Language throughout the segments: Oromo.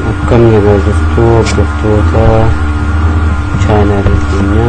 akkam nagaa jirtu hordoftoota chaanaalii keenya.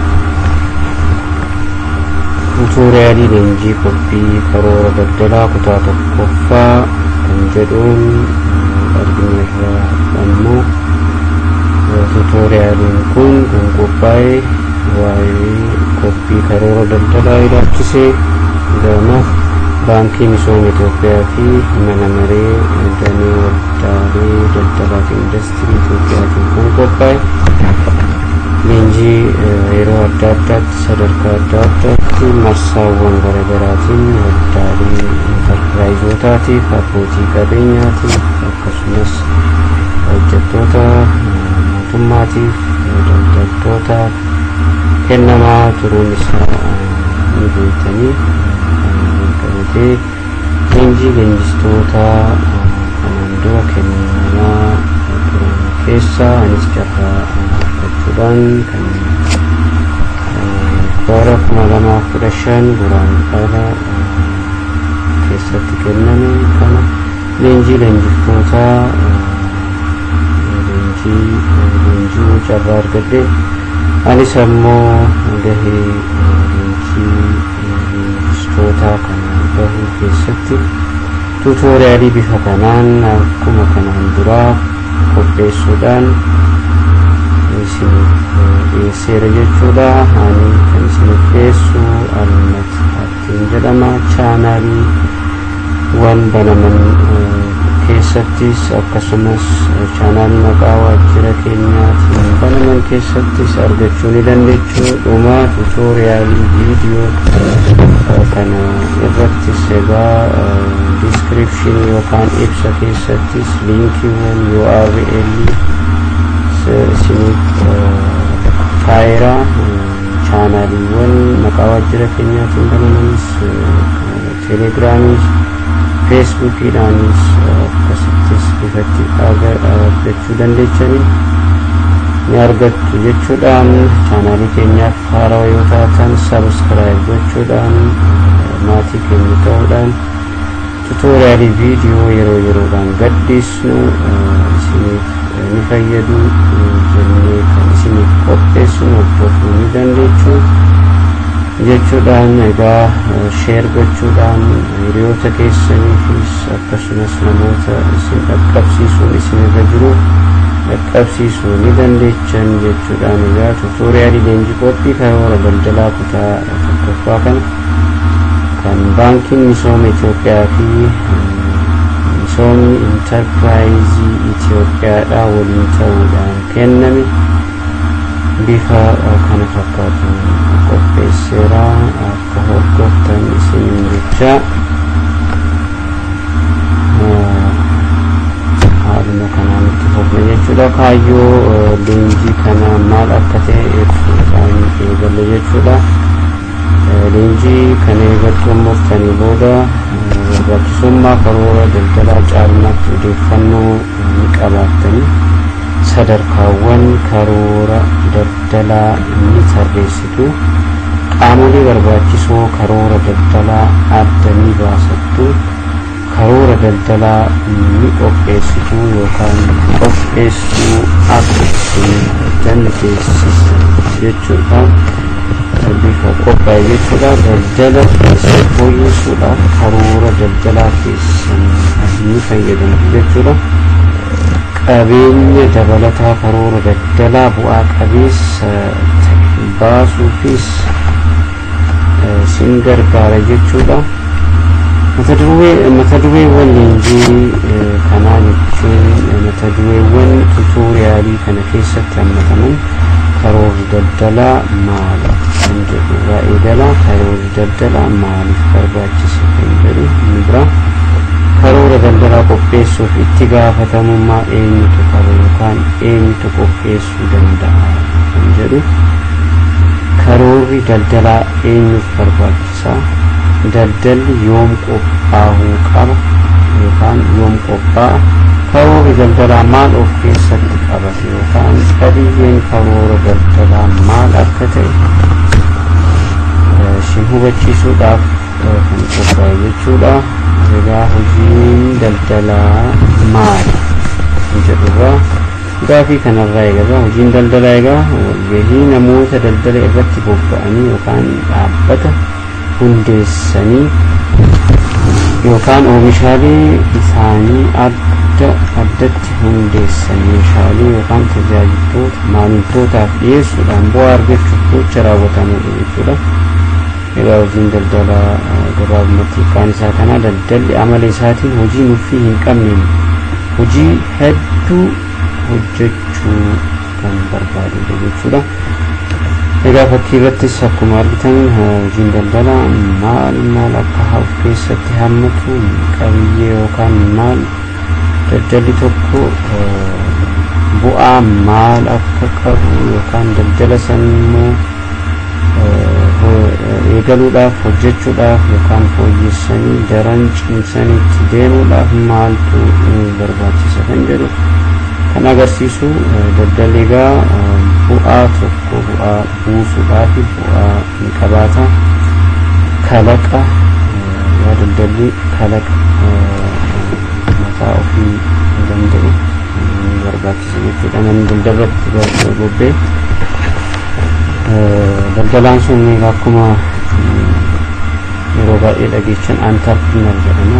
Tuutoriyaalii leenjii qophii karoora daldalaa kutaa tokkoffaa kan jedhuun arginu ammoo tuutoriyaaliin kun kan qophaa'e waa'ee qophii karoora daldalaa ilaalchisee gama baankii misooma Itoophiyaa fi mana maree damee waldaalee daldalaa fi industirii Itoophiyaatiin kan qophaa'e leenjii yeroo adda addaatti sadarkaa adda addaatti marsaawwan garaagaraatiin waldaalee intarpiraayizootaatiif abbootii qabeenyaatiif akkasumas hojjettoota mootummaatiif daldaltootaaf kennamaa turuun isaa ni beektanii qabatee leenjii leenjistoota kanaan dura kennamaa turan keessaa anis carraa fudhachuudhaan kan bara 2015 guraandhala keessatti kenname kana leenjii leenjistoota leenjii carraa argadhe anis ammoo gahee leenjistoota kana bahuu keessatti tuutoriyaalii bifa kanaan akkuma kanaan duraa qopheessuudhaan isiniif dhiyeesseera jechuudha. Ani kan isiniif dhiyeessu Almat Abdiin jedhama. Chaanaalii waan banaman keessattis akkasumas chaanaalii maqaa waajjira keenyaatiin banaman keessattis argachuu ni dandeessu. Dhuma tuutoriyaalii viidiyoo kana irrattis egaa description yookaan ibsa keessattis linkiiwwan URL isiniif kaa'eera. chaanaaliiwwan maqaa waajjira keenyaatiin banamanis telegiraamii feesbuukiidhaanis akkasittis bifatti argachuu dandeechanii ni argattu jechuudhaan chaanaalii keenyaaf haarawaa yoo taatan sabskiraayib gochuudhaan maatii keenya ta'uudhaan tuutoriyaalii viidiyoo yeroo yeroodhaan gadhiisnu isiniif ni fayyadu jennee kan isiniif qopheessinu hordofuu ni dandeessu jechuudhaan egaa sheer gochuudhaan hiriyoota keessaniifis akkasumas namoota isin dhaqqabsiisuun isinirra jiru dhaqqabsiisuu ni dandeechan jechuudhaan egaa tuutoriyaalii leenjii qophii karoora daldalaa kutaa tokkoffaa kana kan baankiin misooma Itoophiyaa fi misoomni intarpiraayizii Itoophiyaadhaa waliin ta'uudhaan kenname bifa kana fakkaatuun qopheesseera. Akka hordoftan isiniin jecha haaluma kanaan itti fufna jechuudha. Kaayyoo leenjii kana maal akka ta'e ibsuudhaan eegalle jechuudha. leenjii kana irratti murtanii booda barbaachisummaa karoora daldalaa caalmaatti odeeffannoo ni qabaattanii sadarkaawwan karoora daldalaa ni tarreessitu. qaamolee barbaachisoo karoora daldalaa adda ni baasattu. karoora daldalaa ni qopheessitu yookaan qopheessuu akka isin dandeessisu jechuudha. bifa qophaa'e jechuudha. daldala fooyyessuudhaaf karoora daldalaa keessan ni fayyadamu jechuudha. qabeenya dabalataa karoora daldalaa bu'aa qabeessa baasuufis sin gargaara jechuudha. mata dureewwan leenjii kanaa jechuun mata dureewwan tuutoriyaalii kana keessatti hammataman karoorri daldalaa maali kan jedhu waa'ee dalaa karoorri daldalaa maaliif barbaachisa kan jedhu ni bira. karoora daldalaa qopheessuuf itti gaafatamummaa eenyutu qaba yookaan eenyutu qopheessuu danda'a kan jedhu. karoorri daldalaa eenyuuf barbaachisa? daldalli yoom qophaa'uu qaba yookaan yoom qophaa'a? karoorri daldalaa maal of keessatti qabate yookaan qabiyyeen karoora daldalaa maal akka ta'e isin hubachiisuudhaaf kan qophaa'e jechuudha. egaa hojiin daldalaa maali? jedhurraa gaafii kanarraa eegaa hojiin daldalaa egaa walgahii namoota daldala irratti bobba'anii yookaan dhaabbata hundeessanii yookaan oomishaalee isaanii addatti hundeessan meeshaalee yookaan tajaajiloota maamiltootaaf dhiyeessuudhaan bu'aa argachuuf gocha raawwatamudha jechuudha. Egaa hojiin daldalaa gabaabumatti kaan isaa kana daldalli amala isaatiin hojii nuffii hin qabneen hojii hedduu hojjechuu kan barbaadudha jechuudha. Egaa fakkii irrattis akkuma argitan hojiin daldalaa maal akka of keessatti hammatu qabiyyee yookaan maal daldalli tokko bu'aa maal akka qabu yookaan daldala sanimmoo eegaluudhaaf hojjechuudhaaf yookaan fooyyessanii daran cimsaniitti deemuudhaaf maaltu barbaachisa kan jedhu kan agarsiisu daldalli egaa bu'aa tokko bu'aa buusuudhaaf bu'aa ni qabaata. Kalaqa daldalli kalaqa mataa ofii danda'u barbaachisa jechuudha. Namni daldalatti bobbee daldalaan sun akkuma yeroo baay'ee dhageechan entrepreneur jedhama.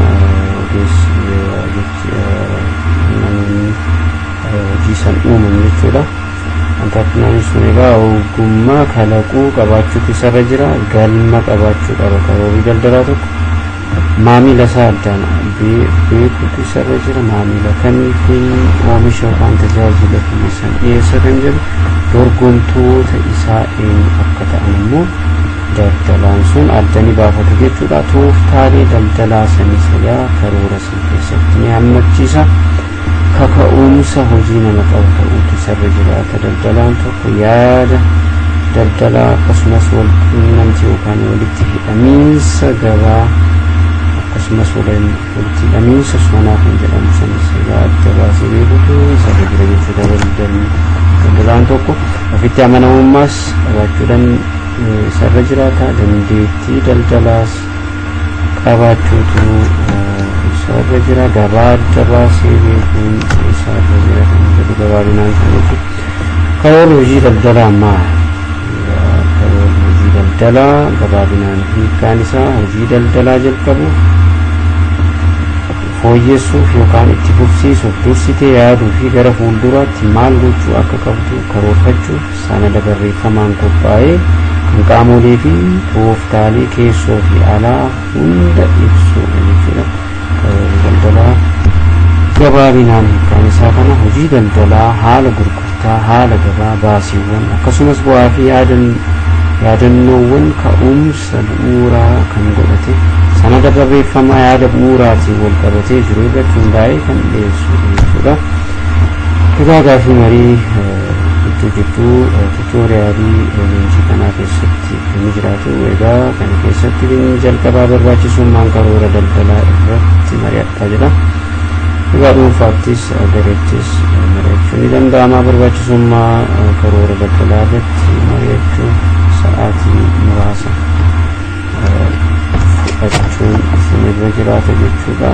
Namni hojii san uuman jechuudha. Entrepreneur sun egaa ogummaa kalaquu qabaachuutu isarra jira, galma qabaachuu qaba. Karoorri daldalaa tokko maamila isaa addaan beekuutu isarra jira. Maamila kamiifin oomisha yookaan tajaajila san dhiyeessa kan jedhu dorgomtoota isaa eenyu akka ta'an immoo daldalaan sun addani baafata jechuudha. Tooftaalee daldalaa sanis egaa karoora san keessatti ni hammachiisa. Kaka'umsa hojii nama qabu ta'uutu isarra jiraata. Daldalaan tokko yaada daldalaa akkasumas walquunnamtii yookaan walitti hidhamiinsa gabaa akkasumas walitti hidhamiinsa sanaa kan jedhamu sanis egaa adda baasee beekuutu isarra jira jechuudha. Daldalaan tokko ofitti amanamummaas qabaachuudhaan isarra jiraata. Dandeettii daldalaas qabaachuutu isarra jira. Gabaa adda baasee beekuun isarra jira kan jedhu gabaabinaan kan jechuudha. Karoorri hojii daldalaa maali? Karoorri hojii daldalaa gabaabinaan hiikkaan isaa hojii daldalaa jalqabu fooyyessuuf yookaan itti fufsiisuuf dursitee yaaduu fi gara fuulduraatti maal gochuu akka qabdu karoorfachuuf sanada barreeffamaan qophaa'ee kan qaamolee fi tooftaalee keessoo fi alaa hunda ibsudha jechuudha. Karoorri daldalaa gabaabinaan hiikkaan isaa kana hojii daldalaa haala gurgurtaa, haala gabaa, baasiiwwan akkasumas bu'aa fi yaadannoowwan ka'umsa bu'uuraa kan godhate sanada barreeffamaa yaada bu'uuraatiin wal qabatee jiru irratti hundaa'ee kan dhiyeessu jechuudha. Egaa gaafii marii gidduu tuutoriyaalii leenjii kanaa keessatti ni jiraatu. Egaa kana keessatti jalqabaa barbaachisummaan karoora daldalaa irratti mari'adhaa jedha. Egaa dhuunfaattis gareettis mari'achuun ni danda'ama. Barbaachisummaa karoora daldalaa irratti mari'achuun sa'aatii muraasa fudhachuun isinirra jiraata jechuudha.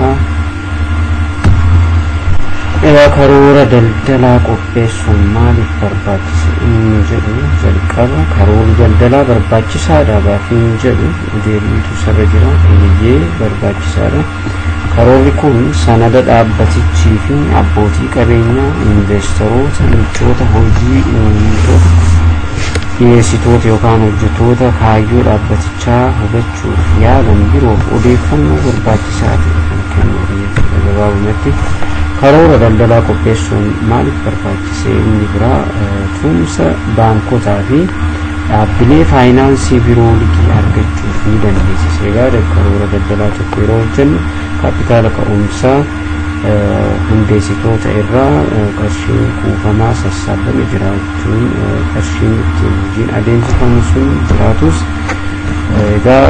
Egaa karoora daldalaa qopheessuun maaliif barbaachisa inni jedhu jalqaba karoorri daldalaa barbaachisaadha gaafiin jedhu deebiitu isarra jira. Eeyyee barbaachisaadha. Karoorri kun sanada dhaabbatichii fi abbootii qabeenyaa, investoroota, michoota hojii uumtoota, dhiyeessitoota yookaan hojjettoota kaayyoo dhaabbatichaa hubachuuf yaalan biroof odeeffannoo barbaachisaa ta'e kan kennuudha jechuudha. Gabaabumatti karoora daldalaa qopheessuun maaliif barbaachise? Inni biraa tumsa baankotaa fi dhaabbilee faayinaansii biroo liqii argachuuf ni dandeessisa. Egaa karoora daldalaa tokko yeroo hojjennu kaapitaala ka'umsaa hundeessitoota irraa qarshiin kuufamaa sassaabame jiraachuun qarshiin ittiin hojiin adeemsifamu sun jiraatus egaa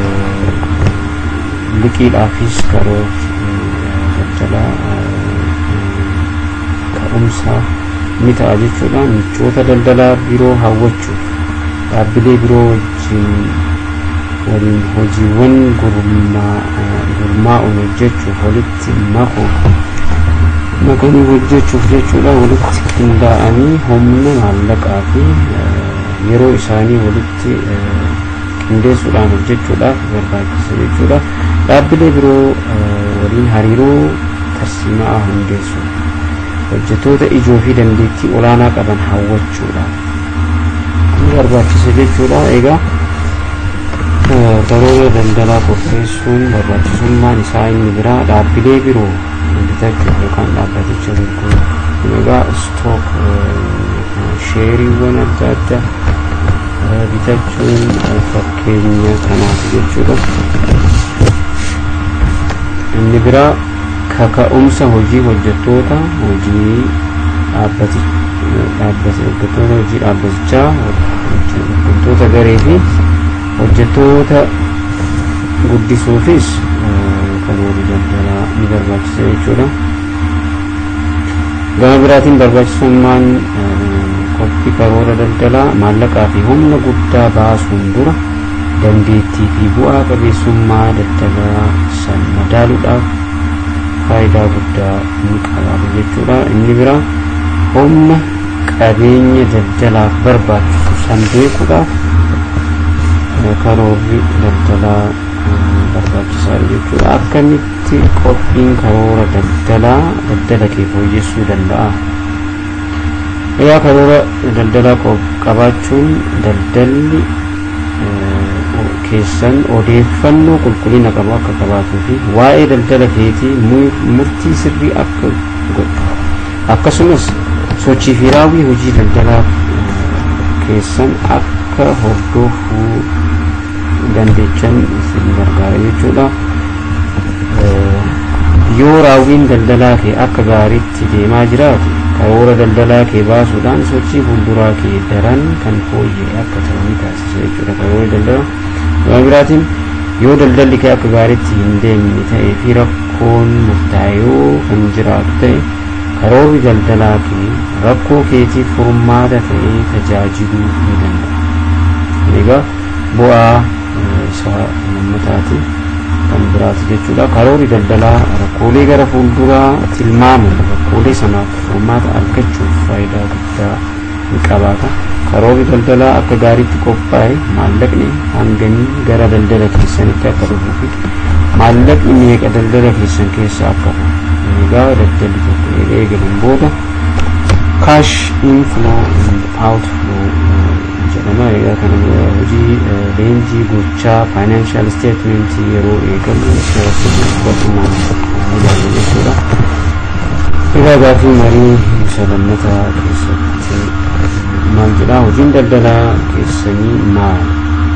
liqiidhaafis karoorri daldalaa ka'umsaa ni ta'a jechuudha. Michoota daldalaa biroo hawwachuuf dhaabbilee biroo waliin hojiiwwan gurmaa'uun hojjechuuf walitti makuuf makanii hojjechuuf jechuudha walitti qindaa'anii humna maallaqaa fi yeroo isaanii walitti qindeessuudhaan hojjechuudhaaf barbaachisa jechuudha. Dhaabbilee biroo waliin hariiroo tarsiimaa hundeessu hojjettoota ijoo fi dandeettii olaanaa qaban hawwachuudhaaf barbaachisa jechuudha. Egaa karoora daldalaa qopheessuun barbaachisummaan isaa inni biraa dhaabbilee biroo bitachuuf yookaan dhaabbaticha gurguruuf egaa stook sheeriiwwan adda addaa bitachuun fakkeenya kanaaf jechuudha. Inni biraa kaka'umsa hojii hojjettoota hojii dhaabbatichaa hojjettoota garee fi hojjettoota guddisuufis karoora daldalaa ni barbaachisa jechuudha. Gama biraatiin barbaachisummaan qophii karoora daldalaa maallaqaa fi humna guddaa baasuun dura dandeettii fi bu'aa qabeessummaa daldalaa san madaaluudhaaf faayidaa guddaa ni qabaata jechuudha. Inni biraa humna qabeenya daldalaaf barbaachisu san beekuudhaaf karoorri daldalaa barbaachisaadha jechuudha. Akkamitti qophiin karoora daldala kee fooyyessuu danda'a? Egaa karoora daldalaa qabaachuun daldalli keessan odeeffannoo qulqullina qabu akka qabaatuu fi waa'ee daldala keetii murtii sirrii akka godhu akkasumas sochii fi raawwii hojii daldalaa keessan akka hordofuu dandeechan isin gargaara jechuudha. Yoo raawwiin daldalaa kee akka gaariitti deemaa jiraate karoora daldalaa kee baasuudhaan sochii fuulduraa kee daran kan fooyya'e akka ta'u ni taasisa jechuudha. Karoora daldalaa gama biraatiin yoo daldalli kee akka gaariitti hin deemne ta'ee fi rakkoon murtaa'ee kan jiraatu ta'e karoorri daldalaa kee rakkoo keetiif furmaata ta'ee tajaajiluu ni danda'a. Egaa bu'aa isaa lammataati kan biraati jechuudha. Karoorri daldalaa rakkoolee gara fuulduraa tilmaamuun rakkoolee sanaaf furmaata argachuuf faayidaa guddaa ni qabaata. Karoorri daldalaa akka gaariitti qophaa'e maallaqni hangamii gara daldala keessanitti akka dhufuu fi maallaqni meeqa daldala keessan keessa akka dhufu egaa daldalli tokko eegaluun booda cash inflow and outflow jedhama. Egaa kana hojii leenjii gochaa financial statement yeroo eegalu walummaan ilaalu jechuudha. Egaa gaafii marii isa lammataa keessatti maal jedha? Hojiin daldalaa keessanii maal?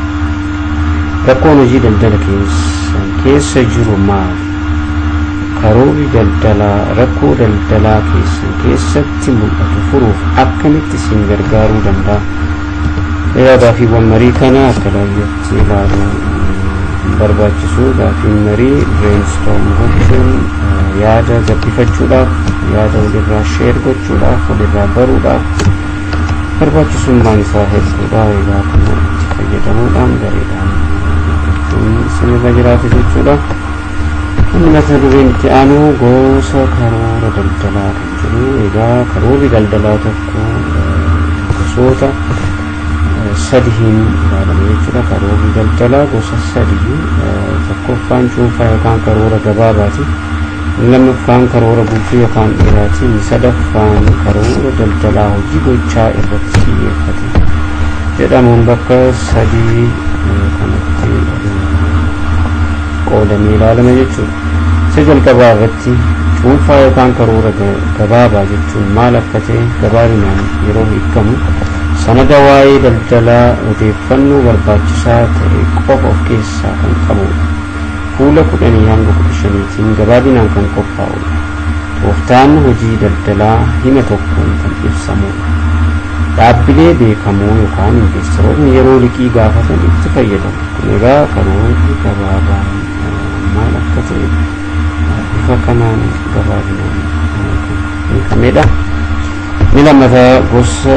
Rakkoon hojii daldala keessan keessa jiru maal? Karoorri daldalaa rakkoo daldalaa keessan keessatti mul'atu furuuf akkamitti isin gargaaruu danda'a? Egaa gaafiiwwan marii kana akka laayyatti ilaaluu barbaachisu. Gaafiin marii brainstorm gochuun yaada gabbifachuudhaaf yaada walirraa sheer gochuudhaaf walirraa baruudhaaf barbaachisummaan isaa hedduudha. Egaa kana itti fayyadamuudhaan gareedhaan isinirra jiraatu jechuudha. mata dureen itti aanu gosa karoora daldalaa kan jedhu. Egaa karoorri daldalaa tokko gosoota sadiin ilaalama jechuudha. Karoorri daldalaa gosa sadii tokkoffaan cuunfaa yookaan karoora gabaabaati. lammaffaan karoora bultuu yookaan dheeraati. sadaffaan karoora daldalaa hojii gochaa irratti xiyyeeffate jedhamuun bakka sadii kanatti qoodamee ilaalama jechuudha. Isa jalqabaa irratti cuunfaa yookaan karoora gabaabaa jechuun maal akka ta'e gabaabinaan yeroo hiikamu sanada waa'ee daldalaa odeeffannoo barbaachisaa ta'e qofa of keessaa kan qabudha. Fuula 10 hanga 15tiin gabaabinaan kan qophaa'udha. Tooftaan hojii daldalaa hima tokkoon kan ibsamudha. Dhaabbilee beekamoo yookaan investoroonni yeroo liqii gaafatan itti fayyadamu. Kun egaa karoorri gabaabaan maal akka ta'e bifa kanaan gabaabinaan beekamedha. Ni lammataa gosa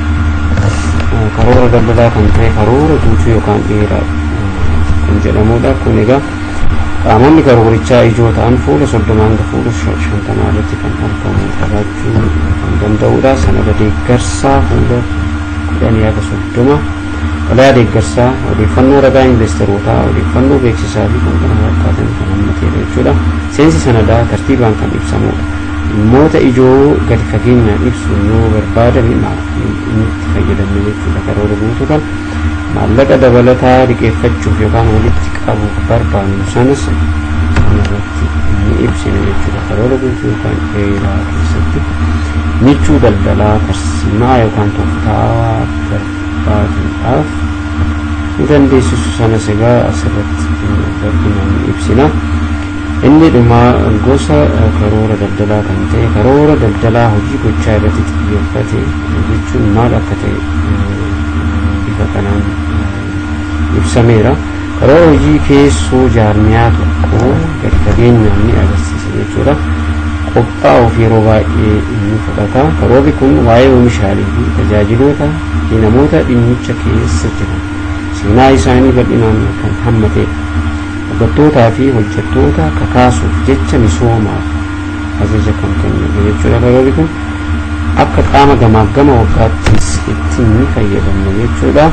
karoora daldalaa kan ta'e karoora guutuu yookaan dheeraa kan jedhamudha. Kun egaa qaamonni karoorichaa ijoo ta'an fuula 30 hanga fuula 50 irratti kan argamu qabaachuu kan danda'udha. Sanada deeggarsaa fuula 10 hanga 30 walaa deeggarsaa odeeffannoo ragaa investeerootaa odeeffannoo beeksisaa fi kan kana fakkaatan kan hammateedha jechuudha. Seensi sanadaa tartiibaan kan ibsamudha. Dhimmoota ijoo gadi fageenyaan ibsu yoo barbaadame itti fayyadamne jechuudha. Karoora guutuu kan maallaqa dabalataa liqeeffachuuf yookaan walitti qabuuf barbaannu sanas kanarratti ni ibsina jechuudha. Karoora guutuu yookaan dheeraa keessatti michuu daldalaa tarsiimaa yookaan tooftaa barbaaduudhaaf nu dandeessisu sanas egaa asirratti bal'inaan ni ibsina. Inni dhumaa gosa karoora daldalaa kan ta'e karoora daldalaa hojii gochaa irratti xiyyeeffate jechuun maal akka ta'e bifa kanaan ibsameera. Karoora hojii keessoo jaarmiyaa tokko gadi fageenyaan ni agarsiisa jechuudha. Qophaa'uuf yeroo baay'ee inni fudhata. Karoorri kun waa'ee oomishaalee fi tajaajiloota fi namoota dhimmicha keessa jiran seenaa isaanii bal'inaan kan hammatedha. Hojjettootaa fi hojjettoota kakaasuuf jecha misoomaaf ajaja kan kennudha jechuudha. Karoorri kun akka qaama gamaagama waggaattis ittiin ni fayyadamna jechuudha.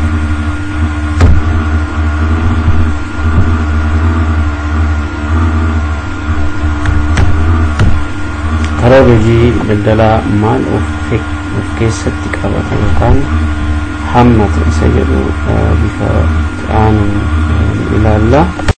Karoora hojii daldalaa maal of keessatti qabata yookaan hammata isa jedhu bifa aanuun ilaalla.